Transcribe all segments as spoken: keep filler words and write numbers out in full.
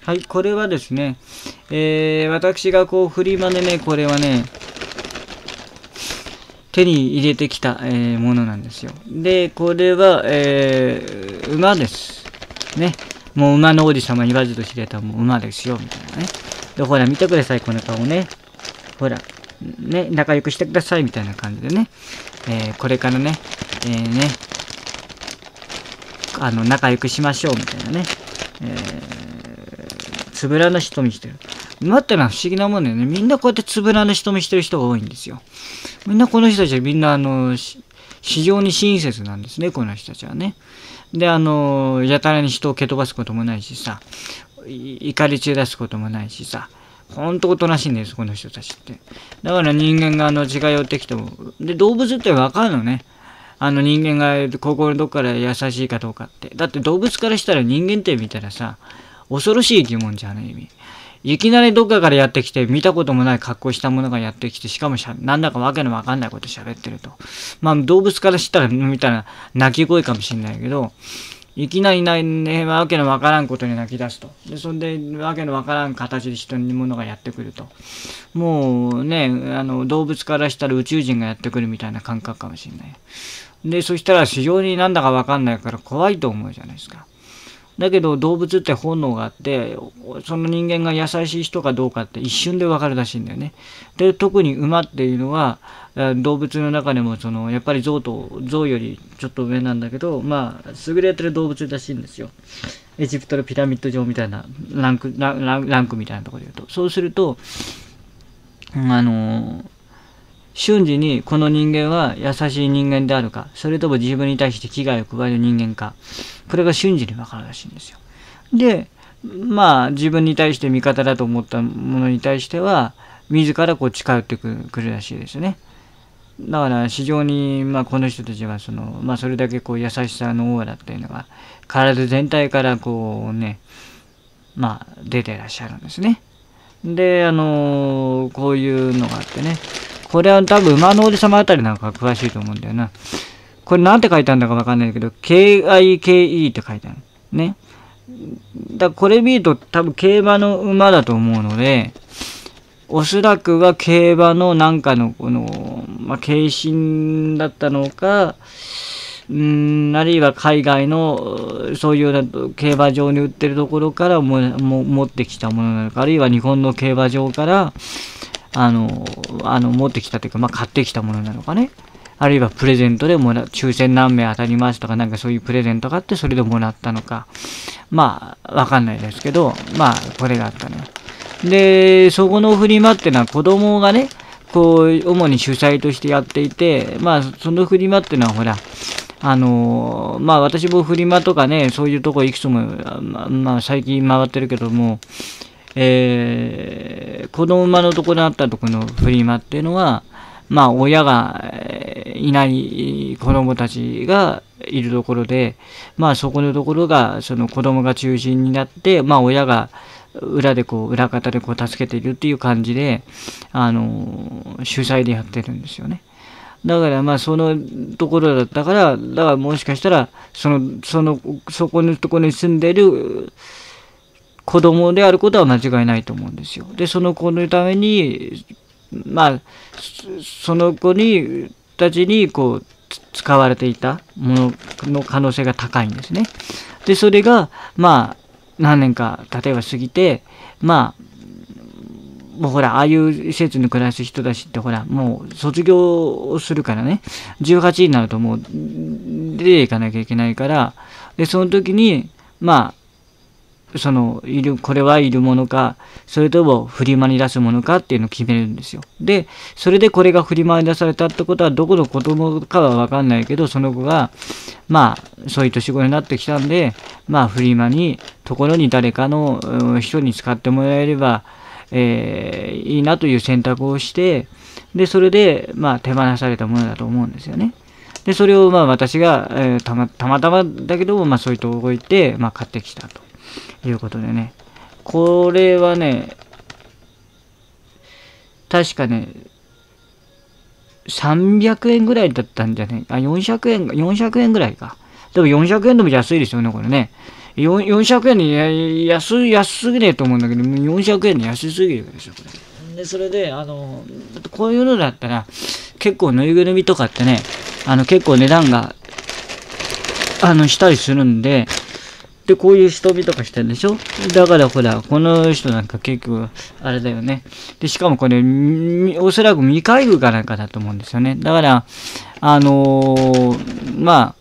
はい、これはですね、えー、私がこう、フリマでね、これはね、手に入れてきた、えー、ものなんですよ。で、これは、えー、馬です。ね。もう馬の王子様言わずと知れたもう馬ですよ、みたいなね。で、ほら、見てください、この顔ね。ほら、ね、仲良くしてください、みたいな感じでね。えー、これからね、えー、ね、あの、仲良くしましょう、みたいなね。えー、つぶらな瞳してる。馬ってのは不思議なもんだよね。みんなこうやってつぶらな瞳してる人が多いんですよ。みんなこの人たちはみんなあの、非常に親切なんですね、この人たちはね。で、あの、やたらに人を蹴飛ばすこともないしさ、怒り散らすこともないしさ、ほんとおとなしいんです、この人たちって。だから人間があの、近寄ってきても、で、動物ってわかるのね。あの人間が心のどっから優しいかどうかって。だって動物からしたら人間って見たらさ、恐ろしい生き物じゃない意味。いきなりどっかからやってきて、見たこともない格好したものがやってきて、しかもしゃなんだかわけのわかんないこと喋ってると。まあ動物からしたら見たら泣き声かもしれないけど、いきなりないね、わけのわからんことに泣き出すと。で、そんで、わけのわからん形で人にものがやってくると。もうね、あの、動物からしたら宇宙人がやってくるみたいな感覚かもしれない。で、そしたら非常になんだかわかんないから怖いと思うじゃないですか。だけど動物って本能があって、その人間が優しい人かどうかって一瞬でわかるらしいんだよね。で、特に馬っていうのは、動物の中でもそのやっぱり象と象よりちょっと上なんだけど、まあ優れてる動物らしいんですよ。エジプトのピラミッド状みたいなランクランランクみたいなところで言うと、そうするとあの瞬時にこの人間は優しい人間であるか、それとも自分に対して危害を加える人間か、これが瞬時に分かるらしいんですよ。で、まあ自分に対して味方だと思ったものに対しては、自らこう近寄ってくる、くるらしいですね。だから非常に、まあこの人たちはその、まあそれだけこう優しさのオーラっていうのが、体全体からこうね、まあ出てらっしゃるんですね。で、あのー、こういうのがあってね、これは多分馬の王子様あたりなんか詳しいと思うんだよな。これなんて書いてあるんだかわかんないけど、ケーアイケーイー って書いてある。ね。だからこれ見ると多分競馬の馬だと思うので、おそらくは競馬のなんかのこの、まあ、軽心だったのか、うーん、あるいは海外のそういうような競馬場に売ってるところからもも持ってきたものなのか、あるいは日本の競馬場からあの、あの持ってきたというか、まあ、買ってきたものなのかね。あるいはプレゼントでもら、抽選何名当たりますとか、なんかそういうプレゼントがあって、それでもらったのか。まあ、わかんないですけど、まあ、これがあったね。で、そこのフリマってのは子供がね、こう、主に主催としてやっていて、まあ、そのフリマってのはほら、あのー、まあ私もフリマとかね、そういうとこいくつも、まあ、まあ、最近回ってるけども、えー、子供馬のところにあったところのフリマっていうのは、まあ親がいない子供たちがいるところで、まあそこのところが、その子供が中心になって、まあ親が裏でこう、裏方でこう助けているっていう感じで、あの、主催でやってるんですよね。だからまあそのところだったから、だからもしかしたら、その、その、そこのところに住んでる子供であることは間違いないと思うんですよ。で、その子のために、まあ、その子に、たちにこう、使われていたものの可能性が高いんですね。で、それが、まあ、何年か、例えば過ぎて、まあ、もうほら、ああいう施設に暮らす人たちってほら、もう卒業するからね、じゅうはちになるともう出ていかなきゃいけないから、で、その時に、まあ、その、いる、これはいるものか、それともフリマに出すものかっていうのを決めるんですよ。で、それでこれがフリマに出されたってことは、どこの子供かはわかんないけど、その子が、まあ、そういう年頃になってきたんで、まあ、フリマに、ところに誰かの人に使ってもらえれば、えー、いいなという選択をして、で、それで、まあ、手放されたものだと思うんですよね。で、それを、まあ、私が、えー、たま、たまたまだけども、まあ、そういうとこ置いて、まあ、買ってきたということでね。これはね、確かね、さんびゃくえんぐらいだったんじゃねあ、よんひゃくえん、よんひゃくえんぐらいか。でもよんひゃくえんでも安いですよね、これね。 よんひゃくえんでや安安すぎねえと思うんだけど、よんひゃくえんで安すぎるでしょ、これ。で、それで、あの、こういうのだったら、結構ぬいぐるみとかってね、あの、結構値段が、あの、したりするんで、で、こういう瞳とかしてるでしょ。だからほら、この人なんか結構、あれだよね。で、しかもこれ、おそらく未開封かなんかだと思うんですよね。だから、あのー、まあ、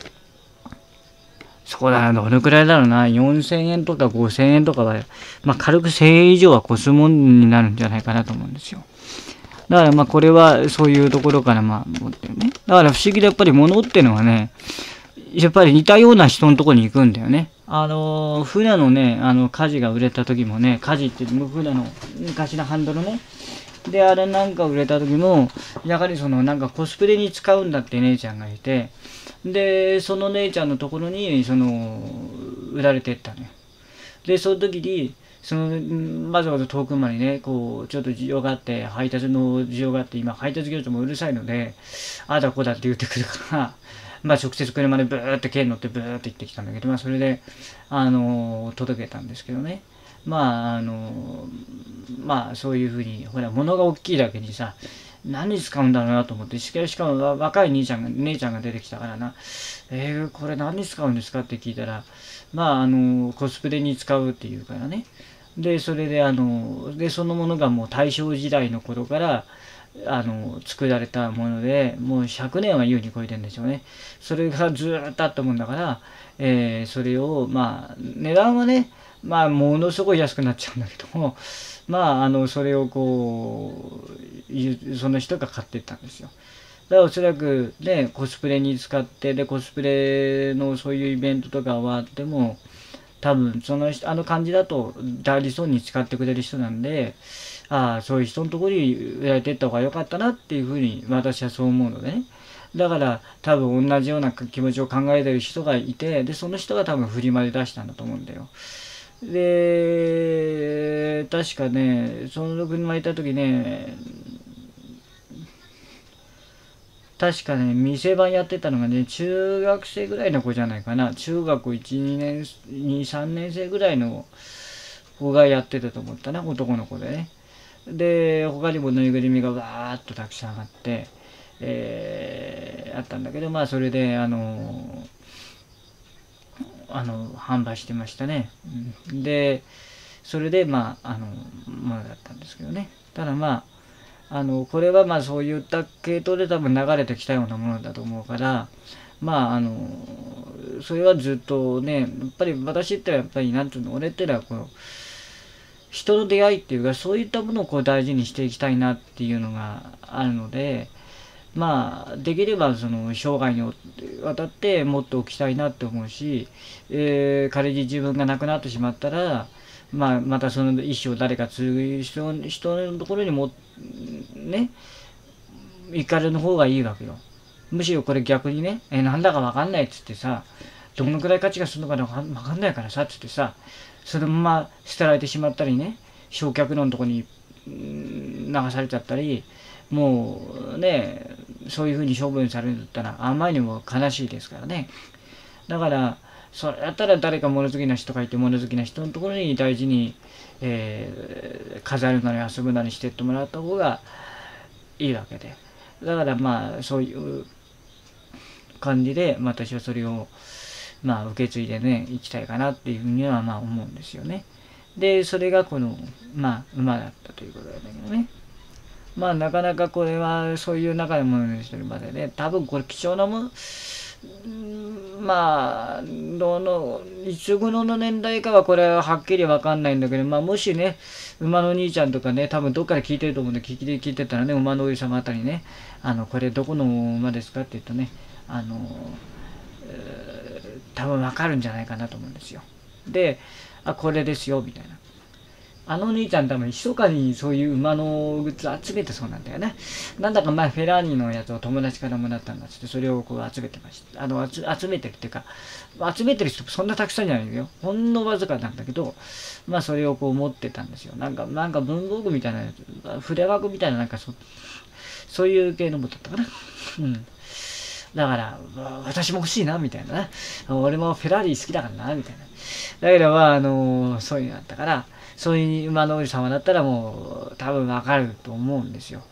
そうだな、どのくらいだろうな、よんせんえんとかごせんえんとかは、まあ、軽くせんえん以上は越すもんになるんじゃないかなと思うんですよ。だからまあ、これはそういうところからまあ、持ってるね。だから不思議でやっぱり物っていうのはね、やっぱり似たような人のところに行くんだよね。あのー、船のね、あの、火事が売れた時もね、火事って船の昔のハンドルね。で、あれなんか売れた時も、やはりそのなんかコスプレに使うんだって姉ちゃんがいて、で、その姉ちゃんのところに、その、売られてったのよ。で、その時に、その、わざわざ遠くまでね、こう、ちょっと需要があって、配達の需要があって、今、配達業者もうるさいので、あだこだって言ってくるから、まあ、直接車でブーって軽乗ってブーって行ってきたんだけど、まあ、それで、あの、届けたんですけどね。まあ、あの、まあ、そういうふうに、ほら、物が大きいだけにさ、何に使うんだろうなと思って、しかも若い兄ちゃんが、姉ちゃんが出てきたからな、えー、これ何に使うんですかって聞いたら、まあ、あの、コスプレに使うっていうからね。で、それで、あの、で、そのものがもう大正時代の頃から、あの、作られたもので、もうひゃくねんは優に超えてるんでしょうね。それがずーっとあったもんだから、えー、それを、まあ、値段はね、まあ、ものすごい安くなっちゃうんだけども、まあ、あの、それをこう、その人が買ってったんですよ。だからおそらくね、コスプレに使って、で、コスプレのそういうイベントとか終わっても、多分、その人、あの感じだと、代理ソンに使ってくれる人なんで、ああ、そういう人のところに売られてった方が良かったなっていうふうに、私はそう思うのでね。だから、多分同じような気持ちを考えてる人がいて、で、その人が多分フリマで出したんだと思うんだよ。で、確かね、そのフリマ行った時ね、確かね、店番やってたのがね、中学生ぐらいの子じゃないかな。中学いち、にねん、に、さんねん生ぐらいの子がやってたと思ったな、男の子でね。で、他にもぬいぐるみがわーっとたくさんあって、えー、あったんだけど、まあ、それで、あの、あの、販売してましたね。うん、で、それで、まあ、あの、ものだったんですけどね。ただまあ、あの、これはまあそういった系統で多分流れてきたようなものだと思うから、まああの、それはずっとね、やっぱり私ってやっぱりなんていうの、俺ってのはこの、人の出会いっていうか、そういったものをこう大事にしていきたいなっていうのがあるので、まあ、できればその生涯にわたって持っておきたいなって思うし、えー、仮に自分が亡くなってしまったら、まあ、またその一生誰か継ぐ人人のところにもね行かれる方がいいわけよ。むしろこれ逆にね、えー、なんだかわかんないっつってさ、どのくらい価値がするのかわかんないからさっつってさ、そのまま捨てられてしまったりね、焼却炉のとこに流されちゃったり、もうね、そういうふうに処分されるんだったらあまりにも悲しいですからね。だからそれだったら誰か物好きな人がいて、物好きな人のところに大事に、えー、飾るなり遊ぶなりしてってもらった方がいいわけで、だからまあそういう感じで私はそれをまあ受け継いでねいきたいかなっていうふうにはまあ思うんですよね。でそれがこのまあ馬だったということなんだけどね。まあなかなかこれはそういう中でものにしてるまでね、多分これ貴重なもの、まあどのいつ頃の年代かはこれははっきり分かんないんだけど、まあもしね馬の兄ちゃんとかね、多分どっかで聞いてると思うんで、聞いて聞いてたらね、馬のおじ様あたりね、あのこれどこの馬ですかって言うとね、あの、えー、多分分かるんじゃないかなと思うんですよ。で、あこれですよみたいな。あのお兄ちゃん多分密かにそういう馬のグッズ集めてそうなんだよね。なんだか前フェラーニのやつを友達からもらったんだっつって、それをこう集めてました。あの集めてるっていうか、集めてる人そんなたくさんじゃないよ。ほんのわずかなんだけど、まあそれをこう持ってたんですよ。なんかなんか文房具みたいなやつ、筆箱みたいななんかそそういう系のものだったかな。うん。 だから、私も欲しいな、みたいなね。俺もフェラーリ好きだからな、みたいな。だけど、まあ、あの、そういうのあったから、そういう馬の王子様だったらもう、多分わかると思うんですよ。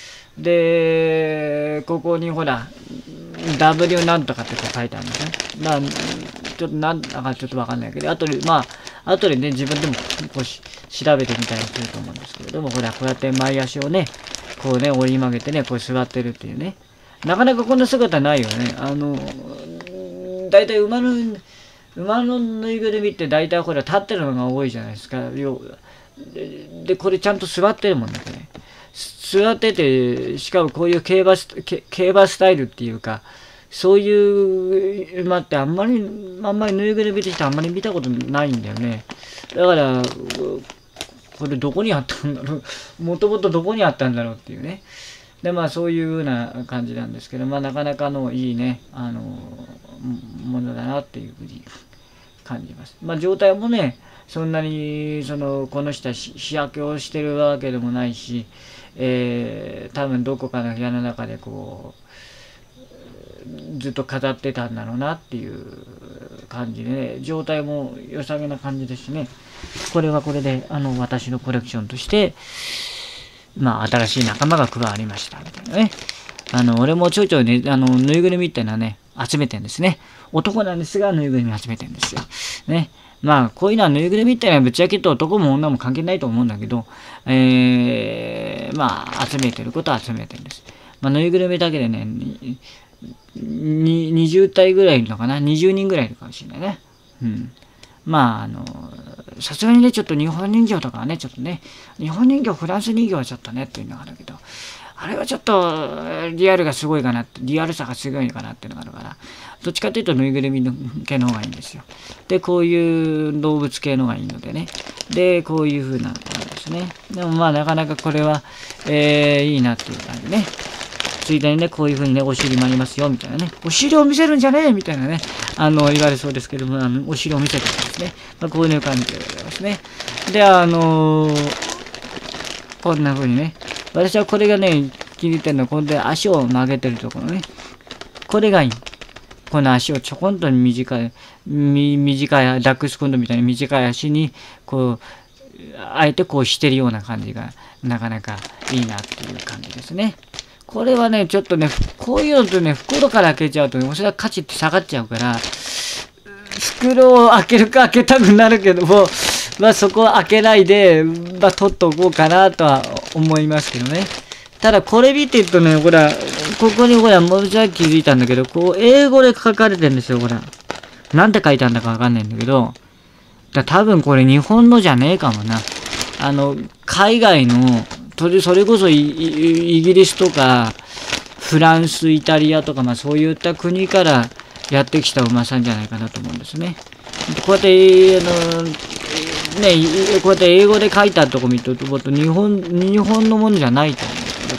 で、ここにほら、ダブリュー なんとかってこう書いてあるんですね。まあ、ちょっとなんだかちょっとわかんないけど、あとで、まあ、後でね、自分でもこうし調べてみたりすると思うんですけれども、ほら、こうやって前足をね、こうね、折り曲げてね、こう座ってるっていうね。なかなかこんな姿ないよね。あの、だいたい馬の、馬のぬいぐるみって大体ほら、立ってるのが多いじゃないですか。で、でこれちゃんと座ってるもんね、これ。座ってて、しかもこういう競馬ス、競馬スタイルっていうか、そういう馬ってあんまり、あんまりぬいぐるみとしてあんまり見たことないんだよね。だから、これどこにあったんだろう。もともとどこにあったんだろうっていうね。で、まあそういうような感じなんですけど、まあなかなかのいいね、あの、ものだなっていうふうに感じます。まあ状態もね、そんなに、その、この人は日焼けをしてるわけでもないし、えー、多分どこかの部屋の中でこう、ずっと飾ってたんだろうなっていう感じでね、状態も良さげな感じですしね、これはこれで、あの、私のコレクションとして、まあ、新しい仲間が加わりました、みたいなね。あの、俺もちょいちょいね、あの、ぬいぐるみっていうのはね、集めてるんですね。男なんですが、ぬいぐるみ集めてるんですよ。ね。まあ、こういうのはぬいぐるみっていうのはぶっちゃけと男も女も関係ないと思うんだけど、えー、まあ、集めてることは集めてるんです。まあ、ぬいぐるみだけでね、ににじゅうたいぐらいいるのかな ?にじゅうにんぐらいいるかもしれないね。うん。まあ、あの、さすがにね、ちょっと日本人形とかはね、ちょっとね、日本人形、フランス人形はちょっとね、っていうのがあるけど、あれはちょっと、リアルがすごいかなって、リアルさがすごいかなっていうのがあるから、どっちかというとぬいぐるみの系の方がいいんですよ。で、こういう動物系の方がいいのでね。で、こういう風なものですね。でもまあ、なかなかこれは、えー、いいなっていう感じね。ついでにね、こういう風にね、お尻もありますよ、みたいなね。お尻を見せるんじゃねえみたいなね、あの、言われそうですけども、あのお尻を見せてるんですね。まあ、こういう感じでございますね。で、あのー、こんな風にね、私はこれがね、気に入ってるのは、これで足を曲げてるところね。これがいい。この足をちょこんと短い、み短い、ダックスコンドみたいな短い足に、こう、あえてこうしてるような感じが、なかなかいいなっていう感じですね。これはね、ちょっとね、こういうのとね、袋から開けちゃうとね、それは価値って下がっちゃうから、袋を開けるか開けたくなるけども、まあそこは開けないで、まあ取っとこうかなとは思いますけどね。ただこれ見てるとね、ほら、ここにほら、もうちょい気づいたんだけど、こう、英語で書かれてるんですよ、ほら。なんて書いてあるんだかわかんないんだけど、だ多分これ日本のじゃねえかもな。あの、海外の、それこそイギリスとか、フランス、イタリアとか、まあそういった国からやってきた馬さんじゃないかなと思うんですね。こうやって、あの、ね、こうやって英語で書いてあるとこ見ると、日本、日本のものじゃないと思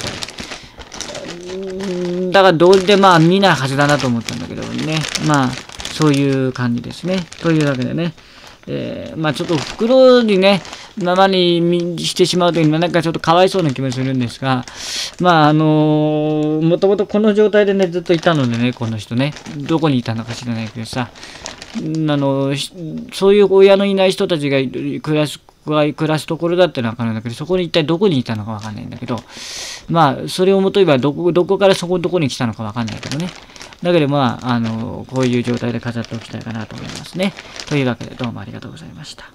うんだけど、だからどうりでまあ見ないはずだなと思ったんだけどね。まあ、そういう感じですね。というわけでね。えー、まあちょっと袋にね、ままにしてしまうというのはなんかちょっとかわいそうな気もするんですが、まああのー、もともとこの状態でね、ずっといたのでね、この人ね、どこにいたのか知らないけどさ、あの、そういう親のいない人たちが暮らす、暮らすところだってのは分かるんだけど、そこに一体どこにいたのか分かんないんだけど、まあ、それをもといえばどこ、どこからそこのところに来たのか分かんないけどね。だけどまあ、あの、こういう状態で飾っておきたいかなと思いますね。というわけでどうもありがとうございました。